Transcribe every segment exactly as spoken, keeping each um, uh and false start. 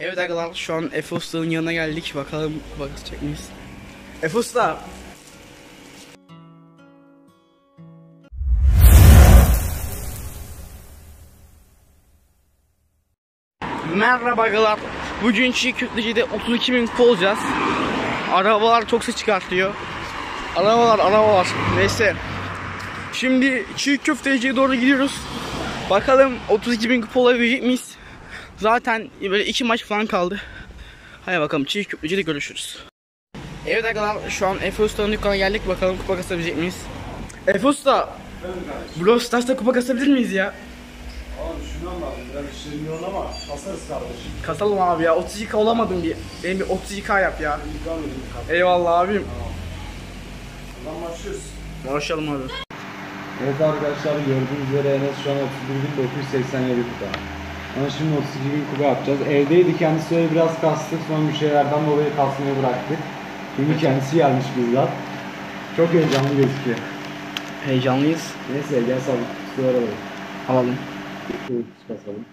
Evet arkadaşlar, şu an Efe Usta'nın yanına geldik. Bakalım bakacak mıyız? Efe Usta! Merhaba arkadaşlar. Bugün Çiğ Köfteci'de otuz iki bin kupa olacağız. Arabalar çok ses çıkartıyor. Arabalar arabalar. Neyse. Şimdi Çiğ Köfteci'ye doğru gidiyoruz. Bakalım otuz iki bin kupa olabilecek miyiz? Zaten böyle iki maç falan kaldı. Hadi bakalım, Çiğ Köfteci'de görüşürüz. Evet arkadaşlar, şu an Efe Usta'nın dükkanına geldik. Bakalım kupa kasabilecek miyiz? Efe Usta, Brawl Stars'ta kupa kasabilir miyiz ya? Abi şundan lazım, biraz işlerim yoğun ama kasarız kardeşim. Kasalım abi ya, otuz iki K olamadım bir. Benim bir otuz iki K yap ya. Eyvallah abim. Tamam. Başlıyoruz. Başlayalım abi. Evet arkadaşlar, gördüğünüz üzere Enes şu an otuz bir bin dokuz yüz seksen yedi kupa. Ama şimdi otuz iki bin kupa yapacağız. Evdeydi, kendisi öyle biraz kastı, sonra bir şeylerden dolayı kasmayı bıraktı. Şimdi kendisi gelmiş bizzat. Çok heyecanlı gözüküyor. Heyecanlıyız. Neyse gel sabit kutuları alalım. Alalım. Kutuyu basalım.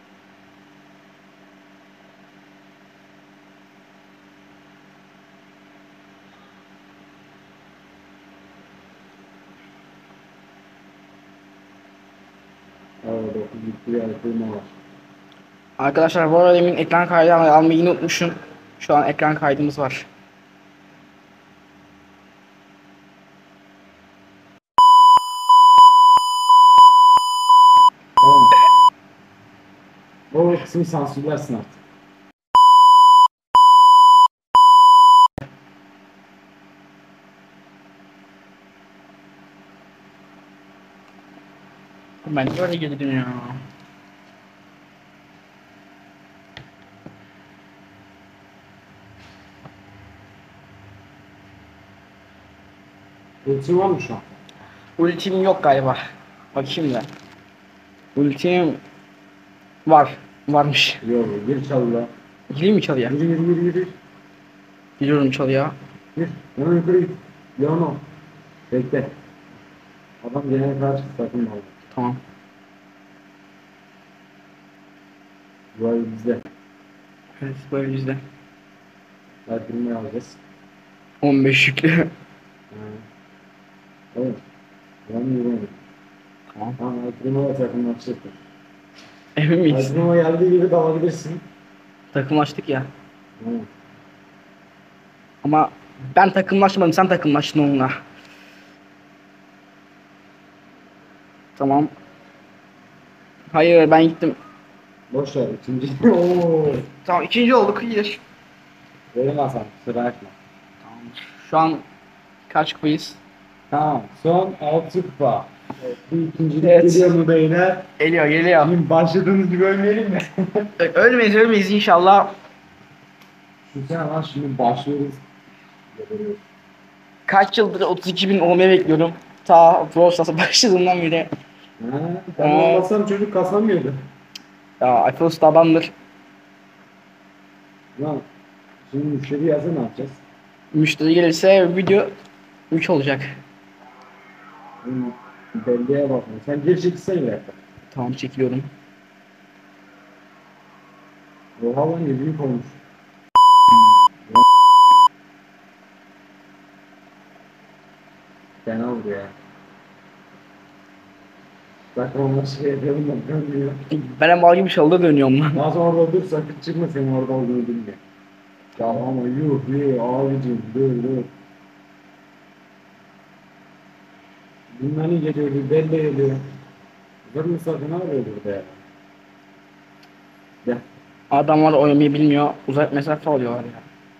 Evet, dokuz bitti bir ayaklarıma var. Arkadaşlar bu arada demin ekran kaydı almayı unutmuşum. Şu an ekran kaydımız var. Tamam. O kısmı sansürlersin artık. Ben de böyle girdim ya. Ultim var mı şu an? Ultim yok galiba. Bakayım da. Ultim var. Varmış. Yok, gir çalıda. Gireyim mi çalıya? Gir gir gir gir. Giriyorum çalıya. Gir. Hemen yukarı git. Yan ol. Bekle. Adam gelene kadar çık, sakın alma. Tamam. Bu ay bizde. Evet, böyle bizde. Her filmi alacağız. on beş yüklü. Ha. Evet. Ben yürüyorum. Tamam. Tamam, Akrima da takımlaşacaklar. Emin miyiz? Akrima geldiği gibi dalabilirsin. Takımlaştık ya. Ha. Ama ben takımlaşmadım, sen takımlaştın onunla. Tamam. Hayır, ben gittim. Boş ver, ikinci. Ooo. Tamam, ikinci olduk, iyidir. Verim Hasan, sıra etme. Tamam. Şu an kaç kupayız? Tamam, son altı kupa. Evet, bu ikincilik Evet. geliyor mu beyler? Geliyor, geliyor. Şimdi başladığınız gibi ölmeyelim mi? Ölmeyiz, ölmeyiz inşallah. Şu sen lan, şimdi başlıyoruz. Yapıyoruz. Kaç yıldır otuz iki bin olmayı bekliyorum. Ta Brawl Stars'a başladığımdan beri. Ha, ben Aa. olmasam çocuk kasamıyordu. Ya Efe Usta adamdır. Lan, şimdi müşteri yazsa ne yapacağız? Müşteri gelirse video üç olacak. Hmm, belleğe bakma. Sen geri çekilsene bir dakika. Tamam, çekiliyorum. Oha lan, ne büyük olmuş. Fena oldu ya. Zaten onlar şey yapalım da dönmüyor. Ben mal gibi çalda dönüyorum lan. Daha sonra orada dur, sakın çıkma, senin orada olduğunu bilmiyor. Ya ama yuh yuh abicim, dur dur. Bunların geliyor, bir belli geliyor. Zır mısafir ne oluyor burada ya? Gel. Adamlar oynamayı bilmiyor. Uzak mesafe alıyorlar ya.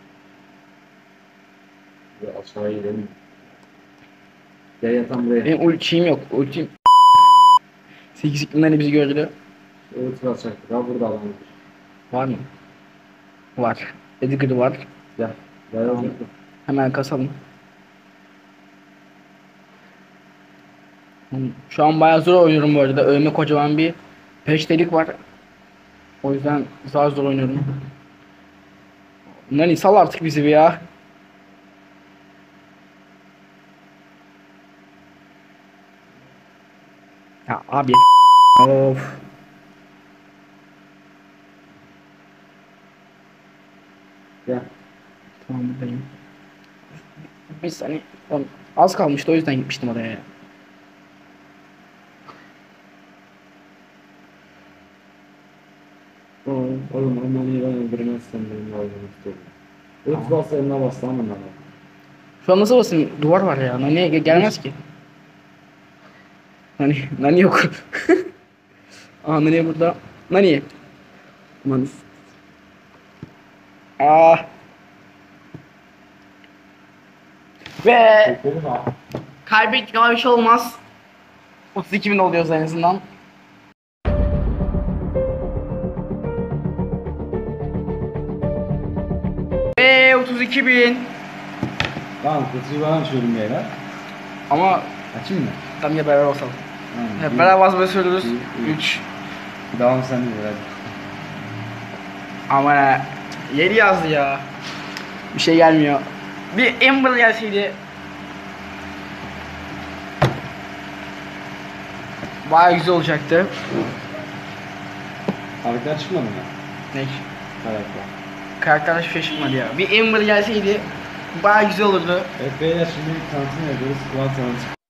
Bir aşağıya gidelim. Gel yatan buraya. Benim ultim yok. Ultim sekiz iklimden bizi gördü. Evet, basacaktık. Ha burada alan var. Var mı? Var. Edgar var. Gel. Gel Tamam. olacaktı. Hemen kasalım. Şu an bayağı zor oynuyorum bu arada. Önümde kocaman bir peştelik var. O yüzden zar zor oynuyorum. Bunlar sal artık bizi bir ya. Ya abi. Of. Gel. Tamam buradayım. Bir saniye. Oğlum, az kalmıştı o yüzden gitmiştim oraya ya. Oğlum, oğlum Almanya'yı ben öldürmezsem benim ağzımı tutuyorum. Üç bas eline bas lan bunlara. Şu an nasıl basayım? Duvar var ya. Nani'ye ge- gelmez ki. Nani, Nani yok. Aa Nani burada. Nani. Aman. Aa. Ve Çekelim ha. kaybettik ama bir şey olmaz. otuz iki bin oluyoruz en azından. Ve otuz iki bin. Tamam kutuyu bana açıyorum beyler. Ama Açayım mı? tam ya beraber basalım. Tamam. Hep bir- beraber basmayı söylüyoruz. İyi, iyi. üç. Devam sen de hadi. Ama yeri yazdı ya. Bir şey gelmiyor. Bir Ember gelseydi. Baya güzel olacaktı. Karakter çıkmadı mı? Ne? Karakter. Karakterler hiçbir şey çıkmadı ya. Bir Ember gelseydi baya güzel olurdu. Evet beyler şimdi tanıtım yapıyoruz. Kıvat tanıtım.